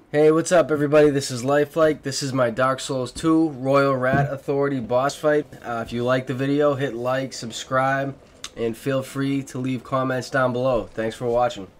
Hey, what's up, everybody? This is Lifelike. This is my Dark Souls 2 Royal Rat Authority boss fight. If you like the video, hit like, subscribe, and feel free to leave comments down below. Thanks for watching.